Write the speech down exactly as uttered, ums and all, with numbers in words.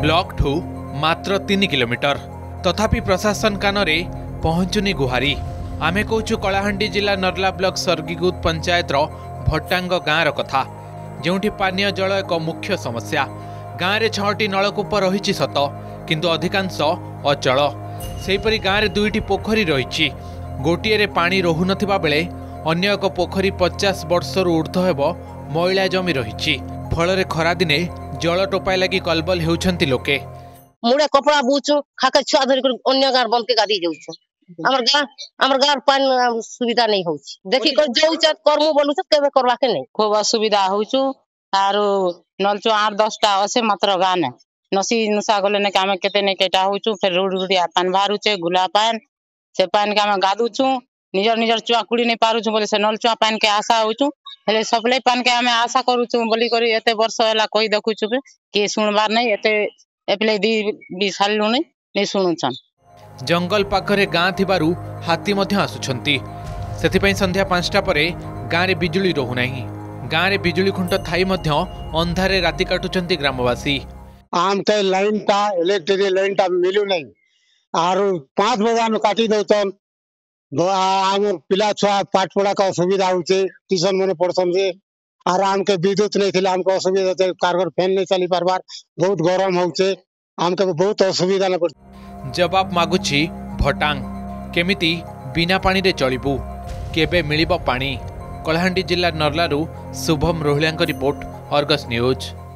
Block ठू मात्र तीन किलोमीटर तथापि प्रशासन कानरे पहुंचुनी गुहारी। आमे कहूँ कलाहांडी जिला नर्ला ब्लॉक सर्गीगुद पंचायत भट्टांग गाँव कथा जोंठी पानीय जल एक मुख्य समस्या। गाँव में छटी नलकूप रही सत किंतु अधिकांश अचल। सेहीपरि गाँव में दुईटी पोखरी रही गोटे पानी रोहु नथिबा बेले अन्य एक पोखरी पचास वर्षर ऊर्ध्व हेब मैला जमी रही। फल खरा दिने जल टोपाई लगी कलबल होउछंती लोके। मुड़े कपड़ा बुचु खाके छुआ धरि अन्य गाँव बंद के गादी जाउछु। हमर गाँव हमर गाँव पानी सुविधा नहीं होउछ। देखि को जाउछ करमु बोलु त केबे करवा के नहीं। खूब असुविधा होउछु आरो नलचो आठ दस टा असे मात्र गाँव ने नसी नुसा गले ने कामे केते ने केटा होउछु। फिर रोड रुडिया पान बाहरुचे गुला पान से पान के हम गादुछु। निजर निजर चुआ कुड़ी नहीं पारुछु बोले से नलचुआ पान के आशा होउछु। हेले सप्लाई पान के हमें आशा करूछु बोली करी एते वर्ष होला कहि देखुछु के सुनबार नहीं। एते एपले दी बिसालु नहीं नहीं सुनुछन। जंगल पाखरे गाँ थिबारु हाथी मध्य आसुछंती। सेथिपई संध्या पांचटा परे गाँ रे बिजुली रहु नाही। गाँ रे बिजुली खुंट थाई मध्य अंधारे राति काटुछंती ग्रामवासी। आम के लाइन ता इलेक्ट्रिक लाइन ता मिलु नहीं आरो पाँच बजा न काटी दउछन। आम पिला छुआ पाठ पढ़ा का असुविधा होचे ट्यूशन मने पढ़सन जे आर आम के विद्युत नहीं थिला हमको असुविधा होचे। कारगर फैन नहीं चली पारबार बहुत गरम होचे आमके बहुत असुविधा न पड़। जवाब मागुछि भटांग केमिति बिना पानी रे चलिबु केबे मिलिबो पानी। कलाहांडी जिला नर्लारू Shubham Rohalia report Argus news.